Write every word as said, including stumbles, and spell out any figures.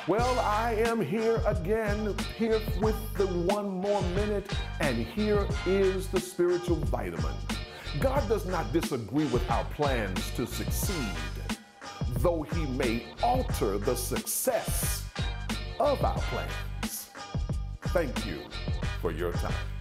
Well, I am here again, here with the one more minute, and here is the spiritual vitamin. God does not disagree with our plans to succeed, though he may alter the success of our plans. Thank you for your time.